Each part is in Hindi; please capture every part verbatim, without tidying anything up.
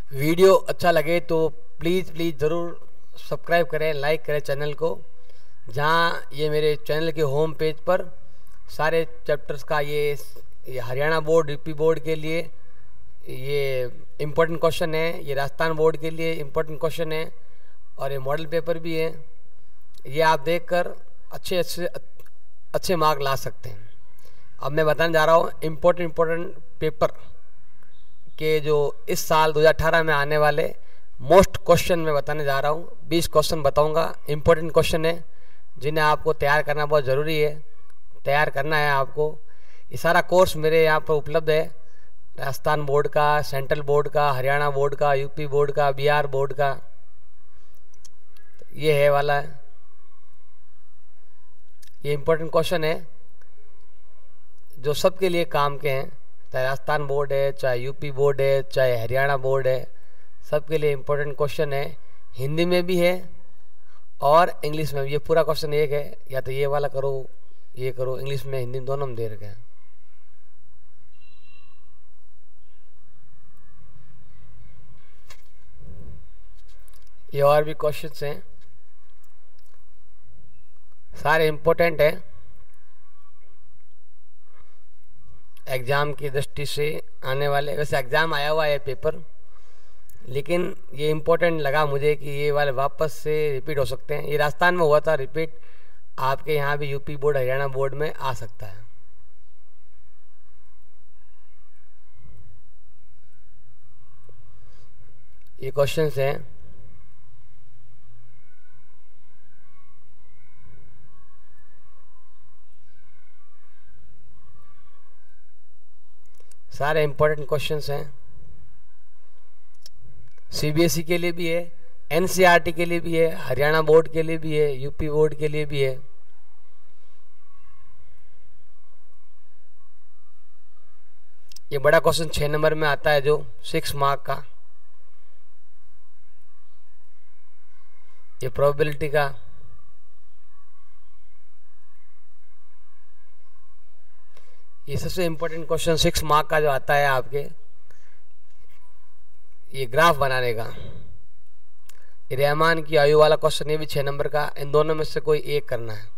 वीडियो अच्छा लगे तो प्लीज़ प्लीज़ ज़रूर सब्सक्राइब करें, लाइक करें चैनल को। जहाँ ये मेरे चैनल के होम पेज पर सारे चैप्टर्स का ये, ये हरियाणा बोर्ड, यूपी बोर्ड के लिए ये इम्पोर्टेंट क्वेश्चन है, ये राजस्थान बोर्ड के लिए इम्पोर्टेंट क्वेश्चन है और ये मॉडल पेपर भी है। ये आप देखकर अच्छे अच्छे अच्छे मार्क ला सकते हैं। अब मैं बताने जा रहा हूँ इम्पोर्टेंट इम्पोर्टेंट पेपर के जो इस साल दो हज़ार अठारह में आने वाले मोस्ट क्वेश्चन मैं बताने जा रहा हूँ। बीस क्वेश्चन बताऊँगा, इम्पोर्टेंट क्वेश्चन है जिन्हें आपको तैयार करना बहुत ज़रूरी है, तैयार करना है आपको। ये सारा कोर्स मेरे यहाँ पर उपलब्ध है, राजस्थान बोर्ड का, सेंट्रल बोर्ड का, हरियाणा बोर्ड का, यूपी बोर्ड का, बिहार बोर्ड का, ये है वाला है। ये इम्पोर्टेंट क्वेश्चन है जो सबके लिए काम के हैं, चाहे राजस्थान बोर्ड है, चाहे यूपी बोर्ड है, चाहे हरियाणा बोर्ड है, सबके लिए इम्पोर्टेंट क्वेश्चन है। हिंदी में भी है और इंग्लिश में भी। ये पूरा क्वेश्चन एक है, या तो ये वाला करो, ये करो, इंग्लिश में हिंदी दोनों में दे रखे हैं। ये और भी क्वेश्चंस हैं, सारे इम्पोर्टेंट हैं एग्ज़ाम की दृष्टि से आने वाले। वैसे एग्ज़ाम आया हुआ है पेपर, लेकिन ये इम्पोर्टेंट लगा मुझे कि ये वाले वापस से रिपीट हो सकते हैं। ये राजस्थान में हुआ था रिपीट, आपके यहाँ भी यूपी बोर्ड, हरियाणा बोर्ड में आ सकता है। ये क्वेश्चंस हैं, सारे इम्पोर्टेंट क्वेश्चंस हैं। सीबीएसई के लिए भी है, एनसीईआरटी के लिए भी है, हरियाणा बोर्ड के लिए भी है, यूपी बोर्ड के लिए भी है। ये बड़ा क्वेश्चन छह नंबर में आता है जो सिक्स मार्क का, ये प्रोबेबिलिटी का। ये सबसे इम्पोर्टेंट क्वेश्चन सिक्स मार्क का जो आता है आपके, ये ग्राफ बनाने का। ये रहमान की आयु वाला क्वेश्चन, ये भी छह नंबर का। इन दोनों में से कोई एक करना है।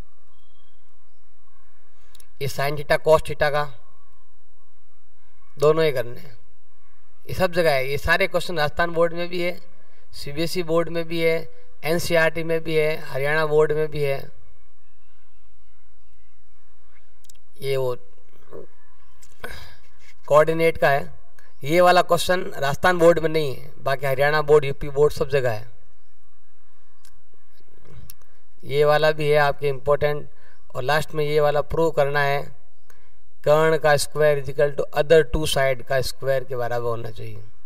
ये साइन थीटा कॉस थीटा का, दोनों ही करने हैं। ये सब जगह है। ये सारे क्वेश्चन राजस्थान बोर्ड में भी है, सीबीएसई बोर्ड में भी है, एनसीईआरटी में भी है, हरियाणा बोर्ड में भी है। ये वो कोऑर्डिनेट का है। ये वाला क्वेश्चन राजस्थान बोर्ड में नहीं है, बाकी हरियाणा बोर्ड, यूपी बोर्ड सब जगह है। ये वाला भी है आपके इम्पोर्टेंट। और लास्ट में ये वाला प्रूव करना है, कर्ण का square equal to other two side का स्क्वायर के बराबर होना चाहिए।